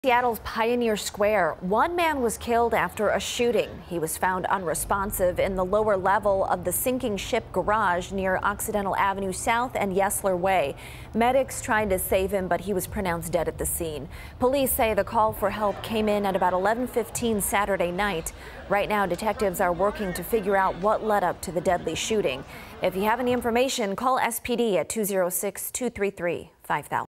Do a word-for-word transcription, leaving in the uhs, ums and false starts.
Seattle's Pioneer Square. One man was killed after a shooting. He was found unresponsive in the lower level of the sinking ship garage near Occidental Avenue South and Yesler Way. Medics tried to save him, but he was pronounced dead at the scene. Police say the call for help came in at about eleven fifteen Saturday night. Right now, detectives are working to figure out what led up to the deadly shooting. If you have any information, call S P D at two oh six, two three three, five thousand.